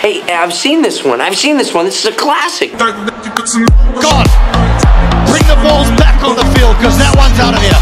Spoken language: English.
Hey, I've seen this one. This is a classic. God, bring the balls back on the field because that one's out of here.